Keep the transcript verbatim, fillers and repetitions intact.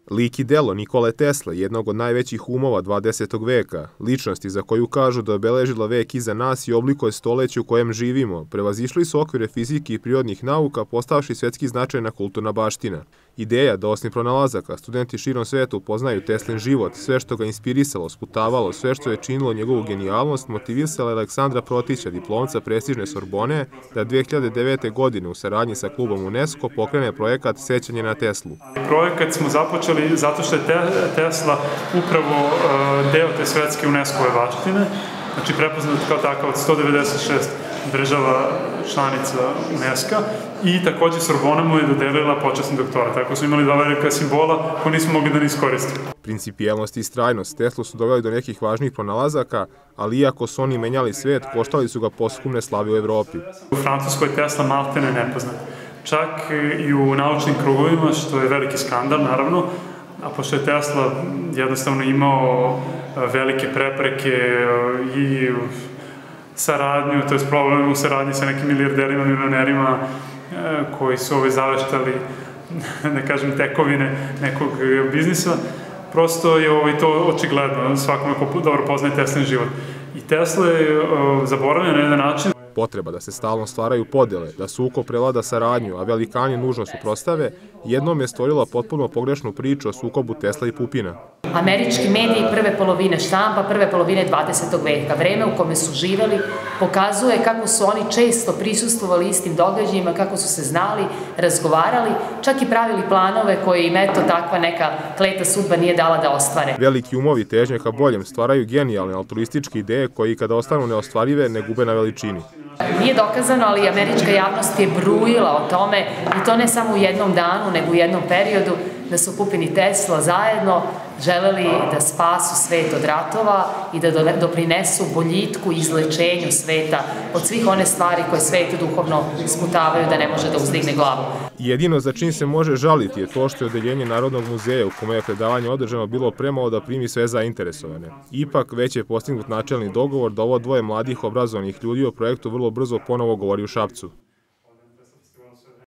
Lik i delo Nikole Tesle, jednog od najvećih umova dvadesetog veka, ličnosti za koju kažu da je obeležila vek iza nas i oblikuje stoleće u kojem živimo, prevazišli su okvire fizike i prirodnih nauka, postavši svetski značajna kulturna baština. Ideja da osim pronalazaka studenti širom sveta upoznaju Teslin život, sve što ga inspirisalo, sputavalo, sve što je činilo njegovu genijalnost, motivisala je Aleksandra Protića, diplomca prestižne Sorbone, da dve hiljade devete. godine u saradnji sa klubom UNESCO pokrene projekat Sećanje na Teslu. Projekat smo započeli zato što je Tesla upravo deo te svetske UNESCO-ve baštine, znači prepoznat kao takav od sto devedeset šest država članica UNESCO i takođe Sorbona mu je dodelila počasni doktorat. Tako smo imali dva velika simbola koji nismo mogli da ne iskoristimo. Principijelnost i istrajnost Teslu su doveli do nekih važnih pronalazaka, ali iako su oni menjali svet, koštali su ga posthumne slave u Evropi. U Francuskoj Tesla maltene nepoznat. Čak i u naučnim krugovima, što je veliki skandal, naravno, a pošto je Tesla jednostavno imao velike prepreke i saradnju, to je problem u saradnji sa nekim milijarderima, milionerima koji su ove zaveštali, da kažem, tekovine nekog biznisa, prosto je to očigledno svakome ko dobro poznaje Teslin život. I Tesla je zaboravljen na jedan način. Potreba da se stalno stvaraju podele, da sukob prevlada saradnju, a velikani nužno suprotstave, jednom je stvorila potpuno pogrešnu priču o sukobu Tesla i Pupina. Američki mediji prve polovine štampa, prve polovine dvadesetog veka, vreme u kome su živeli, pokazuje kako su oni često prisustvovali istim događajima, kako su se znali, razgovarali, čak i pravili planove koje im eto takva neka kleta sudba nije dala da ostvare. Veliki umovi težnje ka boljem stvaraju genijalne altruističke ideje koji kada ostanu neostvarive ne gube na veličini. Nije dokazano, ali američka javnost je brujila o tome, i to ne samo u jednom danu, nego u jednom periodu, da su Pupin i Tesla zajedno želeli da spasu svet od ratova i da doprinesu boljitku i izlečenju sveta od svih one stvari koje svet duhovno sputavaju da ne može da uzdigne glavu. Jedino za čim se može žaliti je to što je odeljenje Narodnog muzeja u kome je predavanje održano bilo premalo da primi sve zainteresovane. Ipak, već je postignut načelni dogovor da ovo dvoje mladih obrazovanih ljudi o projektu vrlo brzo ponovo govori u Šapcu.